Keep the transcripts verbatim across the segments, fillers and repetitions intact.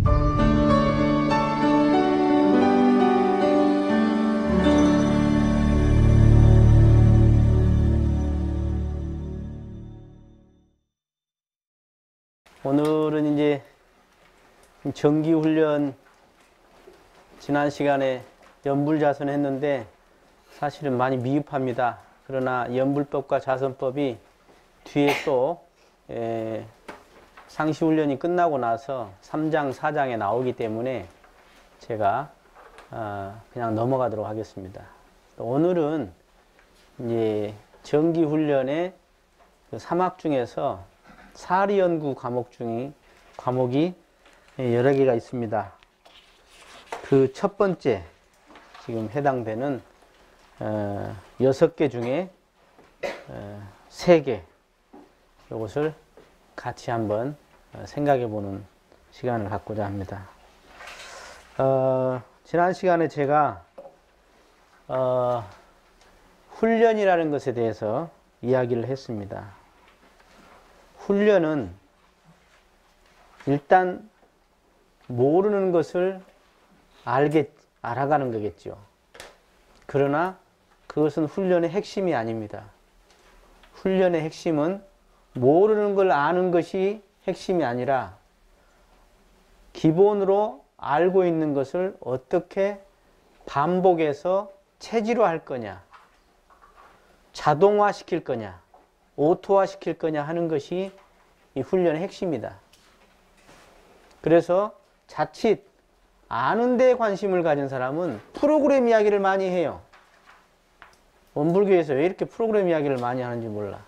오늘은 이제 정기훈련 지난 시간에 연불자선 했는데 사실은 많이 미흡합니다. 그러나 연불법과 자선법이 뒤에 또 에, 상시훈련이 끝나고 나서 삼 장, 사 장에 나오기 때문에 제가 어, 그냥 넘어가도록 하겠습니다. 오늘은 이제 정기훈련의 그 삼 학 중에서 사리연구 과목 중에 과목이 여러 개가 있습니다. 그 첫 번째 지금 해당되는 어, 여섯 개 중에 어, 세 개 이것을 같이 한번 생각해 보는 시간을 갖고자 합니다. 어, 지난 시간에 제가 어, 훈련이라는 것에 대해서 이야기를 했습니다. 훈련은 일단 모르는 것을 알게, 알아가는 거겠죠. 그러나 그것은 훈련의 핵심이 아닙니다. 훈련의 핵심은 모르는 걸 아는 것이 핵심이 아니라 기본으로 알고 있는 것을 어떻게 반복해서 체질화할 거냐, 자동화 시킬 거냐, 오토화 시킬 거냐 하는 것이 이 훈련의 핵심이다. 그래서 자칫 아는 데 관심을 가진 사람은 프로그램 이야기를 많이 해요. 원불교에서 왜 이렇게 프로그램 이야기를 많이 하는지 몰라.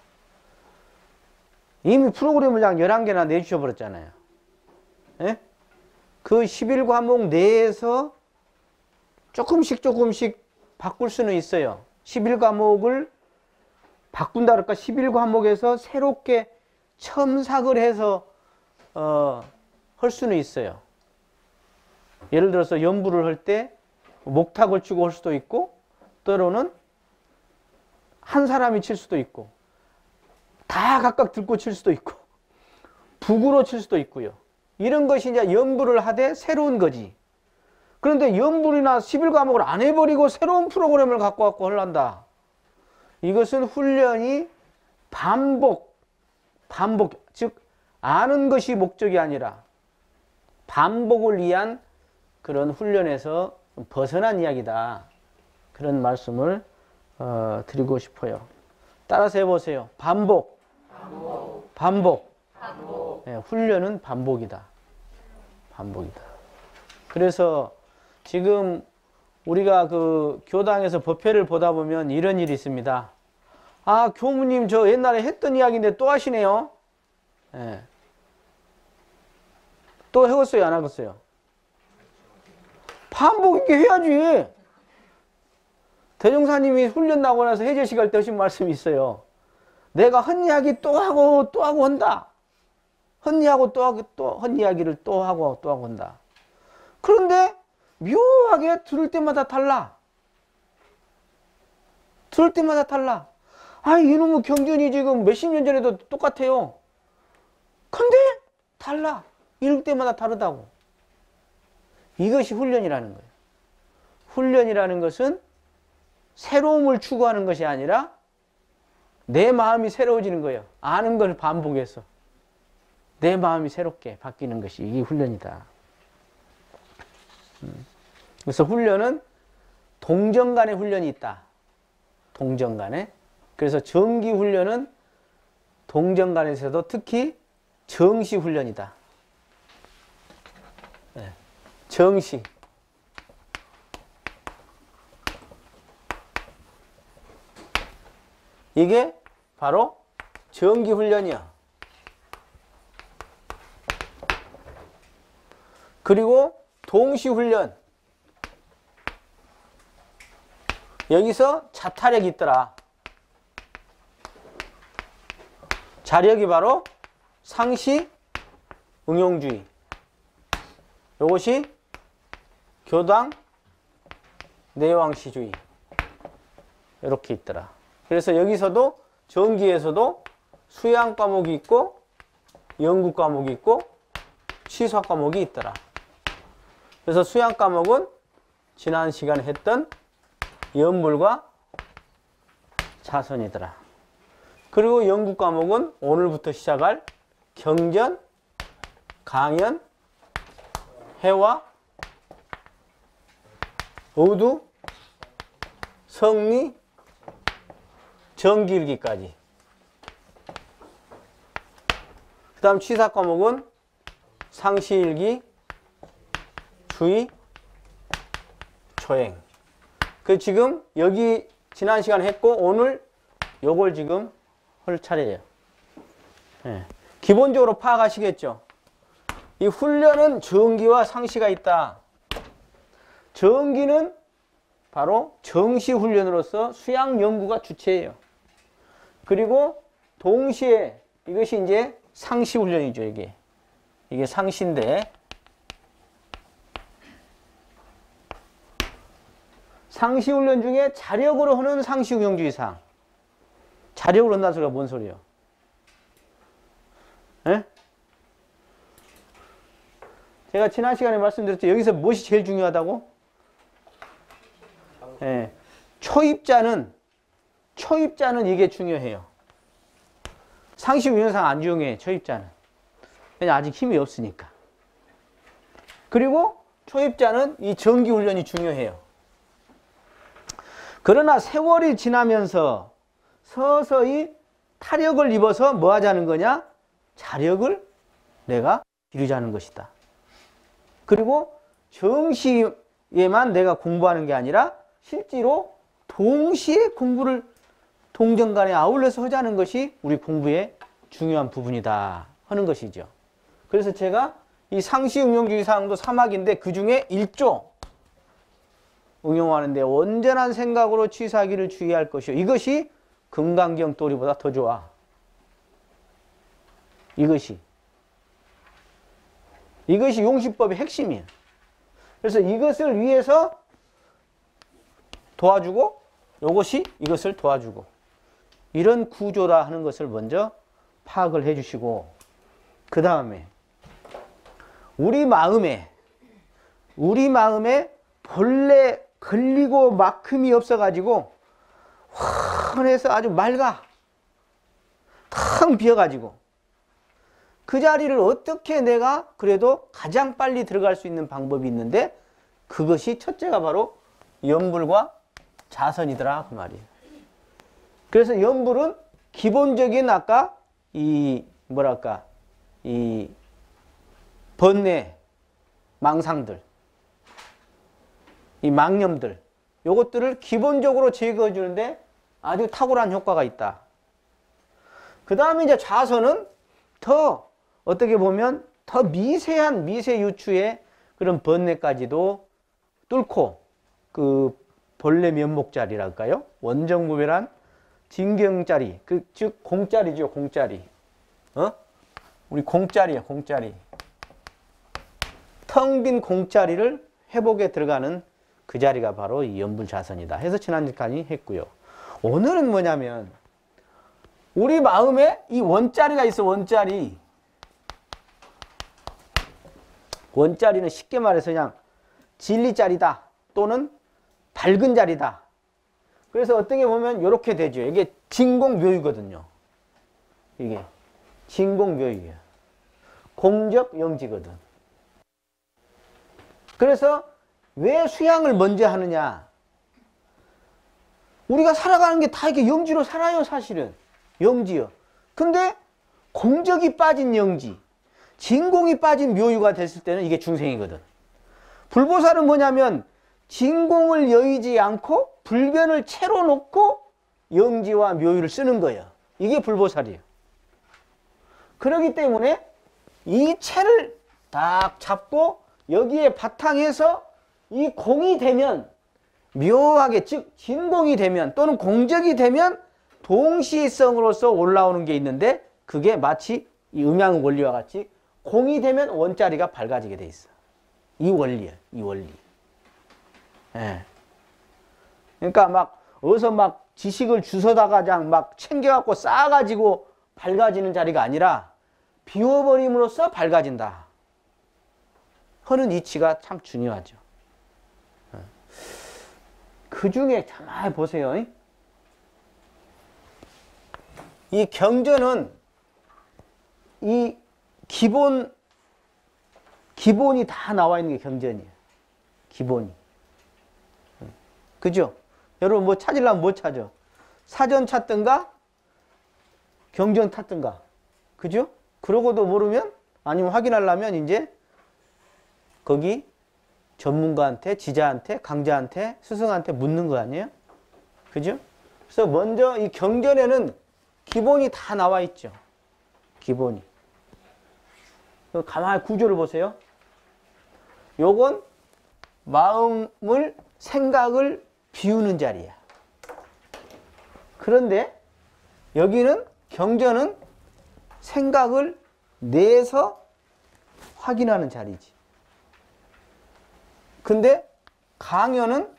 이미 프로그램을 약 열한 개나 내주셔 버렸잖아요. 예? 그 십일 과목 내에서 조금씩 조금씩 바꿀 수는 있어요. 십일 과목을 바꾼다 그럴까? 십일 과목에서 새롭게 첨삭을 해서 어, 할 수는 있어요. 예를 들어서 연부를 할 때 목탁을 치고 할 수도 있고, 때로는 한 사람이 칠 수도 있고, 다 각각 들고 칠 수도 있고, 북으로 칠 수도 있고요. 이런 것이 이제 연부를 하되 새로운 거지. 그런데 연불이나 십일 과목을 안 해버리고 새로운 프로그램을 갖고 갖고 하려한다. 이것은 훈련이 반복, 반복, 즉 아는 것이 목적이 아니라 반복을 위한 그런 훈련에서 벗어난 이야기다. 그런 말씀을 어, 드리고 싶어요. 따라서 해보세요. 반복, 반복, 반복. 반복. 네, 훈련은 반복이다. 반복이다. 그래서 지금 우리가 그 교당에서 법회를 보다 보면 이런 일이 있습니다. 아, 교무님 저 옛날에 했던 이야기인데 또 하시네요. 네. 또 해봤어요, 안 해봤어요? 반복 있게 해야지. 대종사님이 훈련 나고 나서 해제식 할 때 하신 말씀이 있어요. 내가 헛 이야기 또 하고 또 하고 한다. 헛 이야기하고 또 하고 또 헛 이야기를 또 하고 또 하고 한다. 그런데 묘하게 들을 때마다 달라. 들을 때마다 달라. 아, 이놈의 경전이 지금 몇십 년 전에도 똑같아요. 근데 달라. 읽을 때마다 다르다고. 이것이 훈련이라는 거예요. 훈련이라는 것은 새로움을 추구하는 것이 아니라 내 마음이 새로워지는 거예요. 아는 걸 반복해서 내 마음이 새롭게 바뀌는 것이 이게 훈련이다. 그래서 훈련은 동정 간의 훈련이 있다. 동정 간에. 그래서 정기 훈련은 동정 간에서도 특히 정시 훈련이다. 네. 정시. 이게 바로 정기 훈련이야. 그리고 동시 훈련. 여기서 자타력이 있더라. 자력이 바로 상시 응용주의. 이것이 교당 내왕시주의. 이렇게 있더라. 그래서 여기서도 정기에서도 수양 과목이 있고 연구 과목이 있고 취사 과목이 있더라. 그래서 수양 과목은 지난 시간에 했던 연불과 자선이더라. 그리고 연구 과목은 오늘부터 시작할 경전, 강연, 해와, 의두, 성리, 정기일기까지. 그 다음 취사 과목은 상시일기, 주의, 초행. 그 지금 여기 지난 시간에 했고 오늘 요걸 지금 할 차례예요. 네. 기본적으로 파악하시겠죠? 이 훈련은 정기와 상시가 있다. 정기는 바로 정시훈련으로서 수양 연구가 주체예요. 그리고 동시에 이것이 이제 상시훈련이죠. 이게 이게 상시인데 상시훈련 중에 자력으로 하는 상시운영주의사항. 자력으로 한다는 소리가 뭔 소리예요? 에? 제가 지난 시간에 말씀드렸죠. 여기서 무엇이 제일 중요하다고? 예. 초입자는 초입자는 이게 중요해요. 상시운영상 안 중요해. 초입자는. 왜냐 아직 힘이 없으니까. 그리고 초입자는 이 정기훈련이 중요해요. 그러나 세월이 지나면서 서서히 타력을 입어서 뭐 하자는 거냐? 자력을 내가 기르자는 것이다. 그리고 정시에만 내가 공부하는 게 아니라 실제로 동시에 공부를 동정간에 아울러서 하자는 것이 우리 공부의 중요한 부분이다 하는 것이죠. 그래서 제가 이 상시응용주의 사항도 삼 학인데 그 중에 일 조 응용하는데 온전한 생각으로 취사하기를 주의할 것이요. 이것이 금강경 도리보다 더 좋아. 이것이. 이것이 용시법의 핵심이에요. 그래서 이것을 위해서 도와주고 이것이 이것을 도와주고 이런 구조다 하는 것을 먼저 파악을 해 주시고 그 다음에 우리 마음에 우리 마음에 본래 걸리고 막힘이 없어가지고 환해서 아주 맑아 텅 비어가지고 그 자리를 어떻게 내가 그래도 가장 빨리 들어갈 수 있는 방법이 있는데 그것이 첫째가 바로 연불과 자선이더라 그 말이에요. 그래서 연불은 기본적인 아까 이 뭐랄까 이 번뇌 망상들 이 망념들 요것들을 기본적으로 제거해 주는데 아주 탁월한 효과가 있다. 그 다음에 이제 자선은 더 어떻게 보면 더 미세한 미세 유추의 그런 번뇌까지도 뚫고 그 본래 면목자리랄까요? 원정무별한 진경자리, 그 즉 공자리죠, 공자리. 어? 우리 공자리야, 공자리. 텅 빈 공자리를 회복에 들어가는 그 자리가 바로 이 연불자선이다 해서 지난주까지 했고요. 오늘은 뭐냐면 우리 마음에 이 원자리가 있어. 원자리. 원자리는 쉽게 말해서 그냥 진리자리다 또는 밝은 자리다. 그래서 어떻게 보면 이렇게 되죠. 이게 진공묘유거든요. 이게 진공묘유예요. 공적 영지거든. 그래서 왜 수양을 먼저 하느냐? 우리가 살아가는 게 다 이렇게 영지로 살아요, 사실은. 영지요. 근데 공적이 빠진 영지, 진공이 빠진 묘유가 됐을 때는 이게 중생이거든. 불보살은 뭐냐면 진공을 여의지 않고 불변을 채로 놓고 영지와 묘유를 쓰는 거예요. 이게 불보살이에요. 그렇기 때문에 이 채를 딱 잡고 여기에 바탕에서 이 공이 되면 묘하게 즉 진공이 되면 또는 공적이 되면 동시성으로서 올라오는 게 있는데 그게 마치 이 음양 원리와 같이 공이 되면 원자리가 밝아지게 돼 있어. 이 원리야, 이 원리. 예. 그러니까 막 어디서 막 지식을 주워다가 그냥 막 챙겨갖고 쌓아가지고 밝아지는 자리가 아니라 비워버림으로써 밝아진다. 하는 이치가 참 중요하죠. 그 중에 가만히 보세요. 이 경전은 이 기본, 기본이 다 나와 있는 게 경전이에요. 기본이. 그죠? 여러분 뭐 찾으려면 뭐 찾아? 사전 찾든가 경전 찾든가. 그죠? 그러고도 모르면 아니면 확인하려면 이제 거기 전문가한테, 지자한테, 강자한테, 스승한테 묻는 거 아니에요? 그죠? 그래서 먼저 이 경전에는 기본이 다 나와 있죠. 기본이. 가만히 구조를 보세요. 요건 마음을, 생각을 비우는 자리야. 그런데 여기는 경전은 생각을 내서 확인하는 자리지. 근데 강연은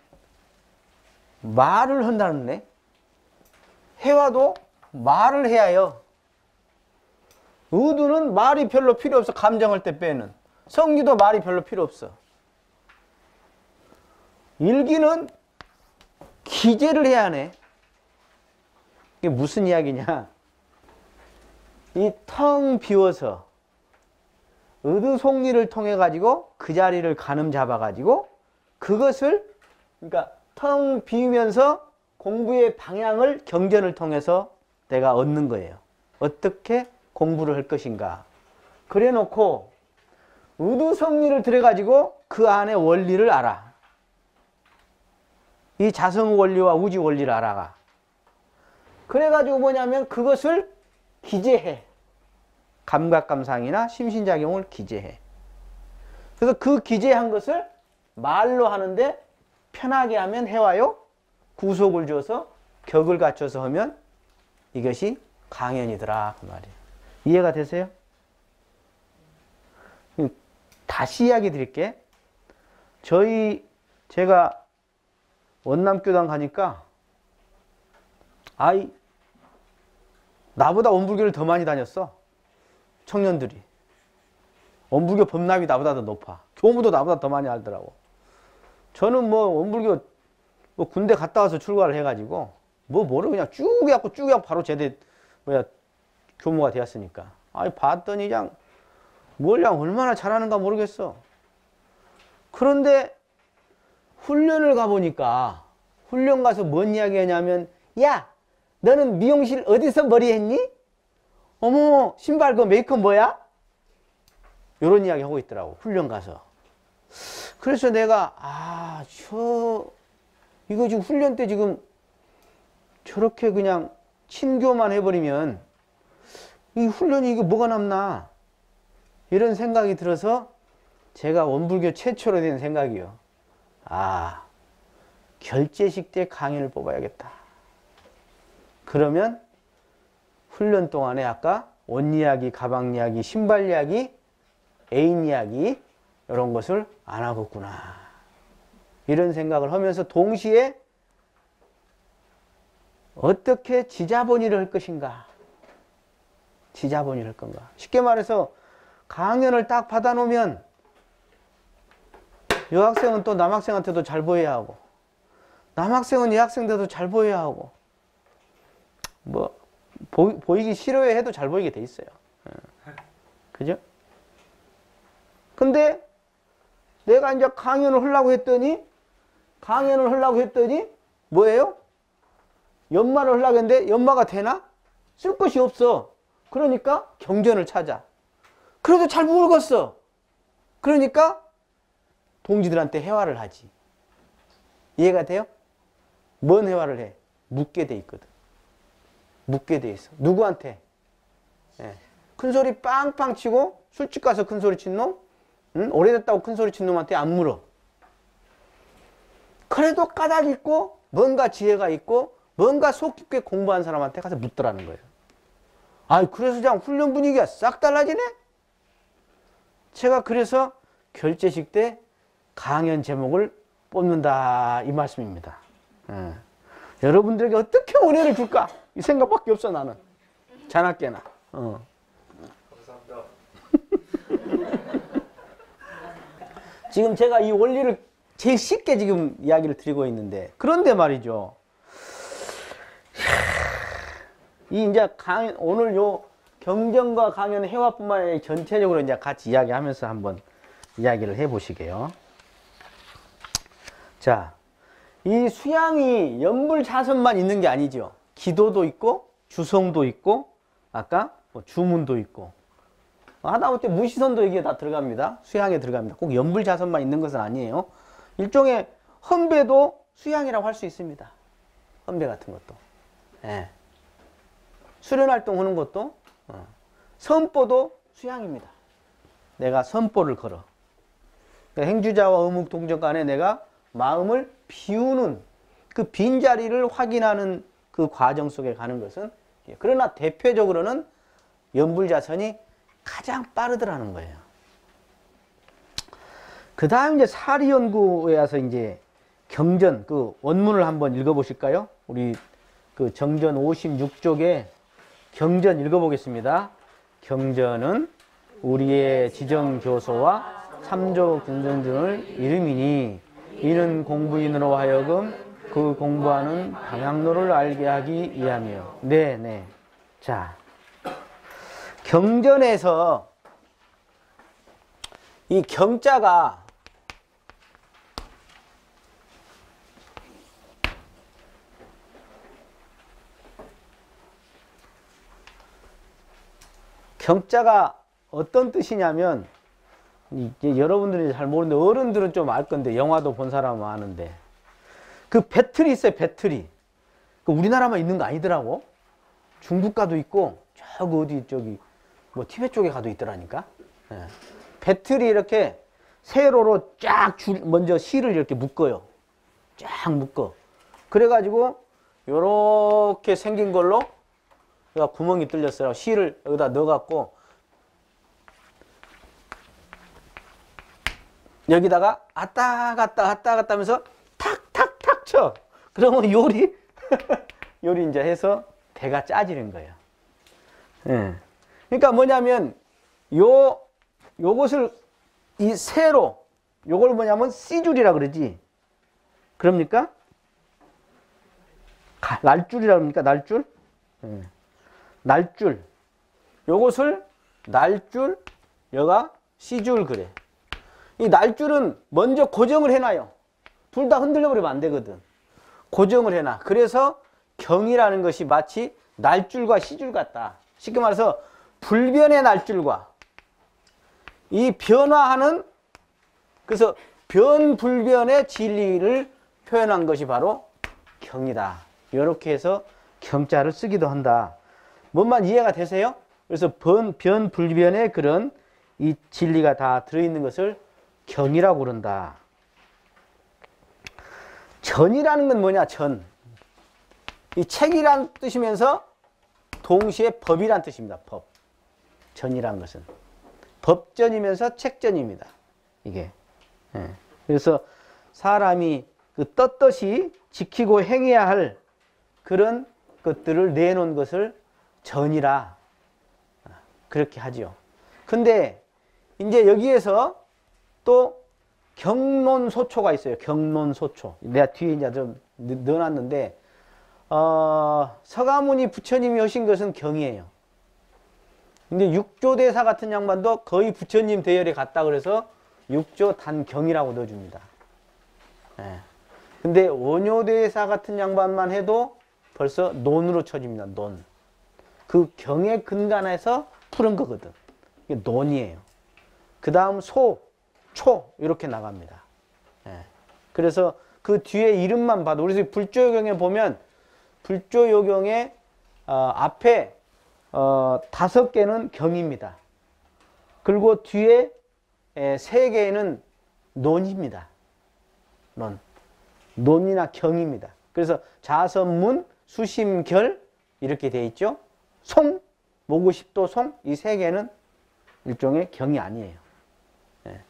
말을 한다는데 해와도 말을 해야 해요. 의도는 말이 별로 필요 없어. 감정할 때 빼는. 성기도 말이 별로 필요 없어. 일기는 기재를 해야 하네. 이게 무슨 이야기냐. 이 텅 비워서 의두속리를 통해 가지고 그 자리를 가늠 잡아 가지고 그것을, 그러니까 텅 비우면서 공부의 방향을 경전을 통해서 내가 얻는 거예요. 어떻게 공부를 할 것인가. 그래 놓고 의두속리를 들여 가지고 그 안에 원리를 알아. 이 자성 원리와 우지 원리를 알아가. 그래 가지고 뭐냐면 그것을 기재해. 감각감상이나 심신작용을 기재해. 그래서 그 기재한 것을 말로 하는데 편하게 하면 해와요. 구속을 줘서 격을 갖춰서 하면 이것이 강연이더라 그 말이에요. 이해가 되세요? 다시 이야기 드릴게. 저희 제가 원남교당 가니까 아이 나보다 원불교를 더 많이 다녔어. 청년들이. 원불교 법납이 나보다 더 높아. 교무도 나보다 더 많이 알더라고. 저는 뭐 원불교 뭐 군대 갔다 와서 출가를 해가지고 뭐 뭐를 그냥 쭉 해갖고 쭉 해갖고 바로 제대 뭐야 교무가 되었으니까. 아이 봤더니 그냥 뭘 그냥 얼마나 잘하는가 모르겠어. 그런데 훈련을 가보니까 훈련 가서 뭔 이야기 하냐면 야 너는 미용실 어디서 머리 했니? 어머 신발 그 메이크업 뭐야? 요런 이야기 하고 있더라고 훈련 가서. 그래서 내가 아 저 이거 지금 훈련 때 지금 저렇게 그냥 친교만 해버리면 이 훈련이 이게 뭐가 남나 이런 생각이 들어서 제가 원불교 최초로 된 생각이요. 아 결제식 때 강연을 뽑아야겠다. 그러면 훈련 동안에 아까 옷 이야기, 가방 이야기, 신발 이야기, 애인 이야기 이런 것을 안 하겠구나. 이런 생각을 하면서 동시에 어떻게 지자본의를 할 것인가. 지자본의를 할 건가. 쉽게 말해서 강연을 딱 받아놓으면 여학생은 또 남학생한테도 잘 보여야 하고 남학생은 여학생한테도 잘 보여야 하고 뭐 보, 보이기 싫어해 해도 잘 보이게 돼 있어요. 그죠? 근데 내가 이제 강연을 하려고 했더니 강연을 하려고 했더니 뭐예요? 연마를 하려고 했는데 연마가 되나? 쓸 것이 없어. 그러니까 경전을 찾아. 그래도 잘 모르겠어. 그러니까 동지들한테 회화를 하지. 이해가 돼요? 뭔 회화를 해? 묻게 돼 있거든. 묻게 돼 있어. 누구한테? 예. 큰 소리 빵빵 치고 술집 가서 큰 소리 친 놈? 응? 오래됐다고 큰 소리 친 놈한테 안 물어. 그래도 까닭 있고 뭔가 지혜가 있고 뭔가 속 깊게 공부한 사람한테 가서 묻더라는 거예요. 아, 그래서 그냥 훈련 분위기가 싹 달라지네? 제가 그래서 결제식 때 강연 제목을 뽑는다 이 말씀입니다. 예. 여러분들에게 어떻게 은혜를 줄까? 이 생각밖에 없어 나는. 자나깨나. 어. 감사합니다. 지금 제가 이 원리를 제일 쉽게 지금 이야기를 드리고 있는데, 그런데 말이죠. 이 이제 강, 오늘 요 경전과 강연 회화뿐만 아니라 전체적으로 이제 같이 이야기하면서 한번 이야기를 해 보시게요. 자, 이 수양이 연불자선만 있는 게 아니죠. 기도도 있고, 주성도 있고, 아까 뭐 주문도 있고, 하다못해 무시선도 여기에 다 들어갑니다. 수양에 들어갑니다. 꼭 연불자선만 있는 것은 아니에요. 일종의 헌배도 수양이라고 할 수 있습니다. 헌배 같은 것도. 예. 수련활동 하는 것도, 어. 선보도 수양입니다. 내가 선보를 걸어. 그러니까 행주자와 의묵동정 간에 내가 마음을 비우는 그 빈자리를 확인하는 그 과정 속에 가는 것은, 그러나 대표적으로는 연불자선이 가장 빠르더라는 거예요. 그 다음 이제 사리연구에 와서 이제 경전, 그 원문을 한번 읽어보실까요? 우리 그 정전 오십육 쪽에 경전 읽어보겠습니다. 경전은 우리의 지정교소와 삼조 경전등을 이름이니 이는 공부인으로 하여금 그 공부하는 방향로를 알게 하기 위함이요. 네, 네. 자, 경전에서 이 경자가 경자가 어떤 뜻이냐면, 이제 여러분들이 잘 모르는데 어른들은 좀 알 건데, 영화도 본 사람은 아는데, 그 배틀이 있어요. 배틀이. 그 우리나라만 있는 거 아니더라고. 중국 가도 있고 저기 어디 저기 뭐 티베트 쪽에 가도 있더라니까. 예. 배틀이 이렇게 세로로 쫙 줄, 먼저 실을 이렇게 묶어요. 쫙 묶어. 그래가지고 요렇게 생긴 걸로 여기가 구멍이 뚫렸어요. 실을 여기다 넣어갖고 여기다가 왔다 갔다 왔다 갔다 하면서 탁탁탁 쳐. 그러면 요리 요리 이제 해서 배가 짜지는 거예요. 예. 그러니까 뭐냐면 요 요것을 이 세로 요걸 뭐냐면 씨줄이라 그러지. 그럽니까? 가, 날줄이라 그럽니까? 날줄? 예. 날줄. 요것을 날줄, 여가 씨줄 그래. 이 날줄은 먼저 고정을 해놔요. 둘 다 흔들려 버리면 안 되거든. 고정을 해놔. 그래서 경이라는 것이 마치 날줄과 씨줄 같다. 쉽게 말해서 불변의 날줄과 이 변화하는, 그래서 변불변의 진리를 표현한 것이 바로 경이다. 이렇게 해서 경자를 쓰기도 한다. 뭔만 이해가 되세요? 그래서 변, 변불변의 그런 이 진리가 다 들어있는 것을 경이라고 그런다. 전이라는 건 뭐냐? 전. 이 책이란 뜻이면서 동시에 법이란 뜻입니다. 법. 전이란 것은 법전이면서 책전입니다. 이게. 예. 그래서 사람이 그 떳떳이 지키고 행해야 할 그런 것들을 내놓은 것을 전이라 그렇게 하지요. 근데 이제 여기에서 또 경론소초가 있어요. 경론소초. 내가 뒤에 이제 좀 넣어놨는데, 어, 서가모니 부처님이 하신 것은 경이에요. 근데 육조대사 같은 양반도 거의 부처님 대열에 갔다 그래서 육조 단경이라고 넣어줍니다. 예. 근데 원효대사 같은 양반만 해도 벌써 논으로 쳐집니다. 논. 그 경의 근간에서 푸른 거거든. 이게 논이에요. 그 다음 소, 초 이렇게 나갑니다. 예. 그래서 그 뒤에 이름만 봐도, 우리 불조요경에 보면 불조요경의 어, 앞에 어, 다섯 개는 경입니다. 그리고 뒤에 에, 세 개는 논입니다. 논. 논이나 경입니다. 그래서 자선문, 수심결 이렇게 돼 있죠. 송, 모구십도 송, 이 세 개는 일종의 경이 아니에요. 예.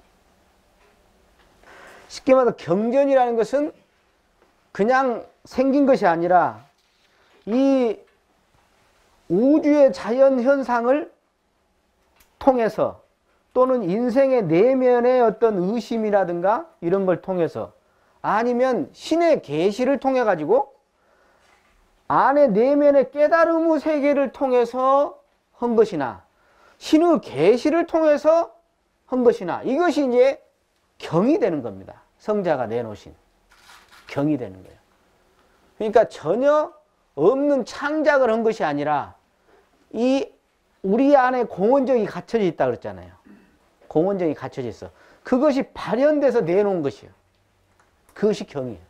쉽게 말해서 경전이라는 것은 그냥 생긴 것이 아니라 이 우주의 자연 현상을 통해서 또는 인생의 내면의 어떤 의심이라든가 이런 걸 통해서 아니면 신의 계시를 통해 가지고 안의 내면의 깨달음의 세계를 통해서 한 것이나 신의 계시를 통해서 한 것이나 이것이 이제 경이 되는 겁니다. 성자가 내놓으신 경이 되는 거예요. 그러니까 전혀 없는 창작을 한 것이 아니라 이 우리 안에 공원정이 갖춰져 있다 그랬잖아요. 공원정이 갖춰져 있어. 그것이 발현돼서 내놓은 것이에요. 그것이 경이에요.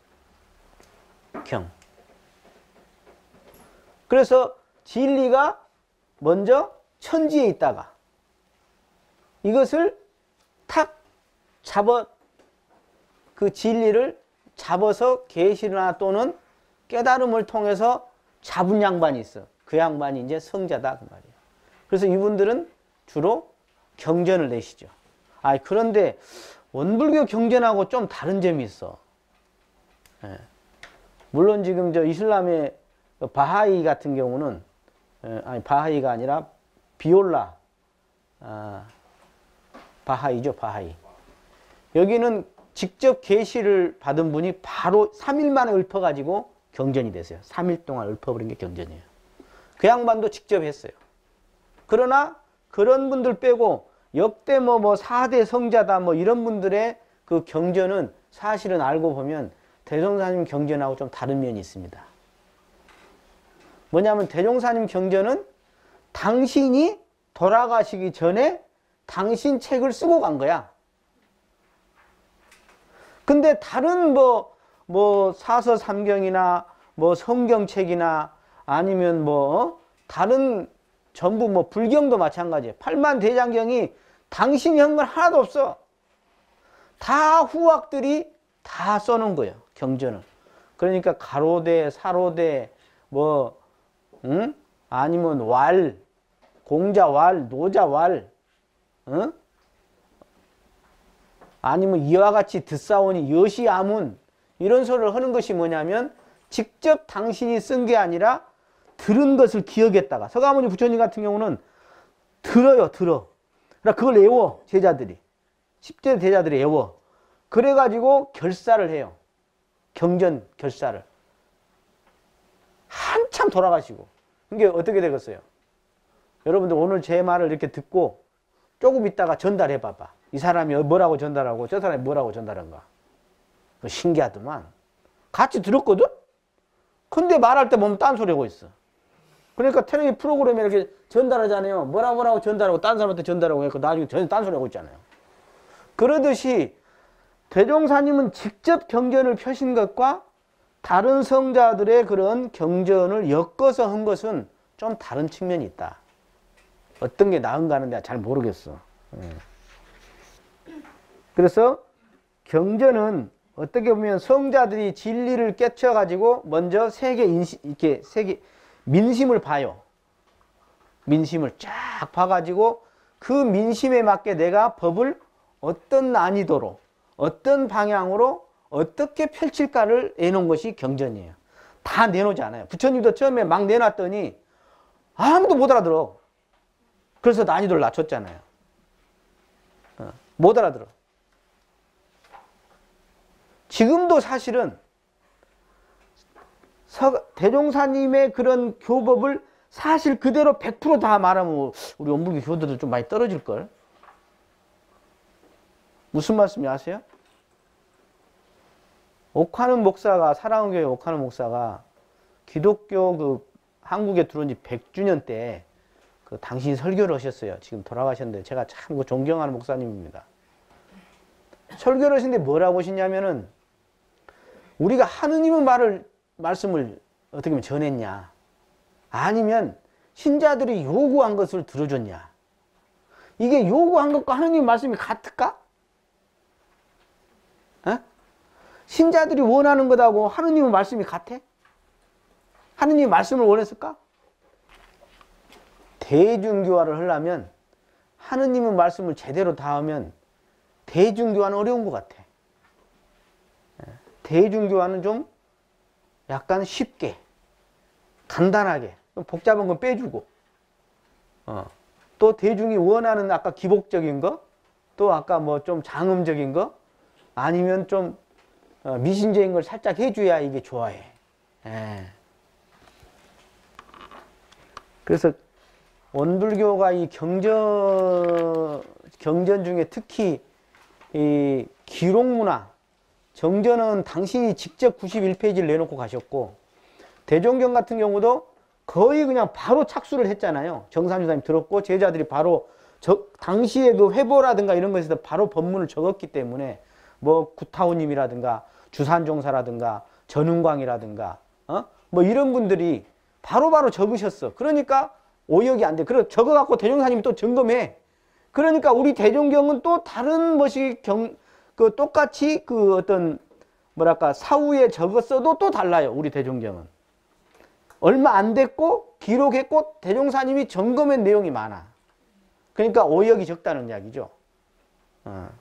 경. 그래서 진리가 먼저 천지에 있다가 이것을 탁 잡아 그 진리를 잡아서 계시나 또는 깨달음을 통해서 잡은 양반이 있어. 그 양반이 이제 성자다 그 말이에요. 그래서 이분들은 주로 경전을 내시죠. 아 그런데 원불교 경전하고 좀 다른 점이 있어. 예. 물론 지금 저 이슬람의 바하이 같은 경우는 예, 아니 바하이가 아니라 비올라 아, 바하이죠 바하이. 여기는 직접 계시를 받은 분이 바로 삼 일 만에 읊어가지고 경전이 됐어요. 삼 일 동안 읊어버린 게 경전이에요. 그 양반도 직접 했어요. 그러나 그런 분들 빼고 역대 뭐, 뭐 사 대 성자다 뭐 이런 분들의 그 경전은 사실은 알고 보면 대종사님 경전하고 좀 다른 면이 있습니다. 뭐냐면 대종사님 경전은 당신이 돌아가시기 전에 당신 책을 쓰고 간 거야. 근데 다른 뭐, 뭐 사서삼경이나 뭐 성경책이나 아니면 뭐 다른 전부 뭐 불경도 마찬가지예요. 팔만대장경이 당신이 한 건 하나도 없어. 다 후학들이 다 써놓은 거예요. 경전을. 그러니까 가로대, 사로대, 뭐 응? 아니면 왈, 공자왈, 노자왈, 응? 아니면 이와 같이 듣사오니 여시아문 이런 소리를 하는 것이 뭐냐면 직접 당신이 쓴 게 아니라 들은 것을 기억했다가 서가모니 부처님 같은 경우는 들어요 들어 그러니까 그걸 외워 제자들이 십 대 제자들이 외워 그래가지고 결사를 해요. 경전 결사를 한참 돌아가시고 이게 어떻게 되겠어요? 여러분들 오늘 제 말을 이렇게 듣고 조금 있다가 전달해 봐봐. 이 사람이 뭐라고 전달하고 저 사람이 뭐라고 전달한가. 신기하더만. 같이 들었거든? 근데 말할 때 보면 딴소리 하고 있어. 그러니까 텔레비 프로그램에 이렇게 전달하잖아요. 뭐라고 뭐라고 전달하고 딴 사람한테 전달하고 해서 나중에 전혀 딴소리 하고 있잖아요. 그러듯이 대종사님은 직접 경전을 펴신 것과 다른 성자들의 그런 경전을 엮어서 한 것은 좀 다른 측면이 있다. 어떤 게 나은가는 내가 잘 모르겠어. 그래서 경전은 어떻게 보면 성자들이 진리를 깨쳐가지고 먼저 세계 인시, 이렇게 세계 민심을 봐요. 민심을 쫙 봐가지고 그 민심에 맞게 내가 법을 어떤 난이도로, 어떤 방향으로 어떻게 펼칠까를 내놓은 것이 경전이에요. 다 내놓지 않아요. 부처님도 처음에 막 내놨더니 아무도 못 알아들어. 그래서 난이도를 낮췄잖아요. 어, 못 알아들어. 지금도 사실은 서, 대종사님의 그런 교법을 사실 그대로 백 퍼센트 다 말하면 우리 원불교 교도들 좀 많이 떨어질걸. 무슨 말씀이 아세요? 옥하는 목사가, 사랑교회 옥하는 목사가 기독교 그 한국에 들어온 지 백 주년 때 그 당신이 설교를 하셨어요. 지금 돌아가셨는데 제가 참 그 존경하는 목사님입니다. 설교를 하시는데 뭐라고 하시냐면은 우리가 하느님의 말을, 말씀을 어떻게 보면 전했냐. 아니면 신자들이 요구한 것을 들어줬냐. 이게 요구한 것과 하느님의 말씀이 같을까? 어? 신자들이 원하는 것하고 하느님의 말씀이 같아? 하느님의 말씀을 원했을까? 대중교화를 하려면 하느님의 말씀을 제대로 다 하면 대중교화는 어려운 것 같아. 대중교화는 좀 약간 쉽게 간단하게 복잡한 건 빼주고 어. 또 대중이 원하는 아까 기복적인 거, 또 아까 뭐 좀 장음적인 거, 아니면 좀 미신적인 걸 살짝 해줘야 이게 좋아해. 예. 그래서 원불교가 이 경전, 경전 중에 특히 이 기록문화, 정전은 당신이 직접 구십일 페이지를 내놓고 가셨고, 대종경 같은 경우도 거의 그냥 바로 착수를 했잖아요. 정산주사님 들었고, 제자들이 바로 저, 당시에 그 회보라든가 이런 것에서 바로 법문을 적었기 때문에, 뭐, 구타오님이라든가, 주산종사라든가, 전은광이라든가, 어? 뭐 이런 분들이 바로바로 바로 적으셨어. 그러니까 오역이 안 돼. 그래, 적어갖고 대종사님이 또 점검해. 그러니까 우리 대종경은 또 다른 것이 경, 그 똑같이 그 어떤, 뭐랄까, 사후에 적었어도 또 달라요. 우리 대종경은. 얼마 안 됐고, 기록했고, 대종사님이 점검한 내용이 많아. 그러니까 오역이 적다는 이야기죠. 어.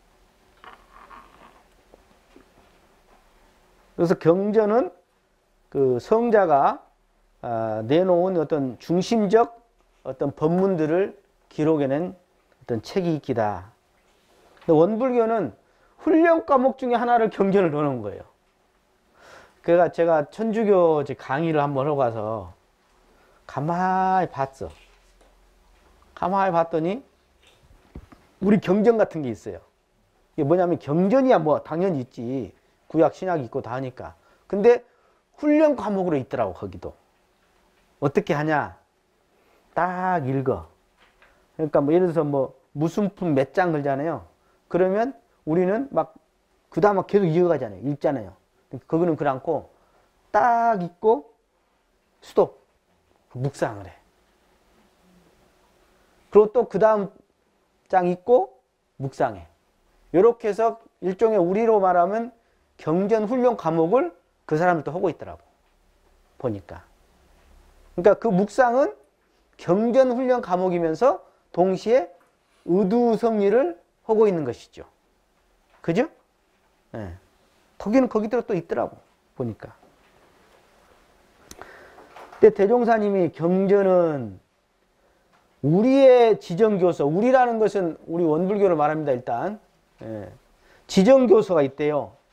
그래서 경전은 그 성자가 어, 내놓은 어떤 중심적 어떤 법문들을 기록해낸 어떤 책이 기다. 원불교는 훈련 과목 중에 하나를 경전을 넣어놓은 거예요. 그래가 제가 천주교 강의를 한번 하고 가서 가만히 봤어. 가만히 봤더니 우리 경전 같은 게 있어요. 이게 뭐냐면 경전이야 뭐 당연히 있지. 구약 신약이 있고 다 하니까. 근데 훈련 과목으로 있더라고 거기도. 어떻게 하냐? 딱 읽어. 그러니까 뭐 예를 들어서 뭐 무슨품 몇 장 걸잖아요. 그러면 우리는 막 그 다음 막 계속 이어가잖아요. 읽잖아요. 그거는 그렇고 딱 읽고 스톱. 묵상을 해. 그리고 또 그 다음 장 읽고 묵상해. 이렇게 해서 일종의 우리로 말하면 경전 훈련 과목을 그 사람들도 하고 있더라고. 보니까. 그러니까 그 묵상은 경전 훈련 과목이면서 동시에 의두 성리를 하고 있는 것이죠. 그죠? 네. 거기는 거기대로 또 있더라고. 보니까. 근데 대종사님이 경전은 우리의 지정교서, 우리라는 것은 우리 원불교를 말합니다. 일단 예. 지정교서가 있대요.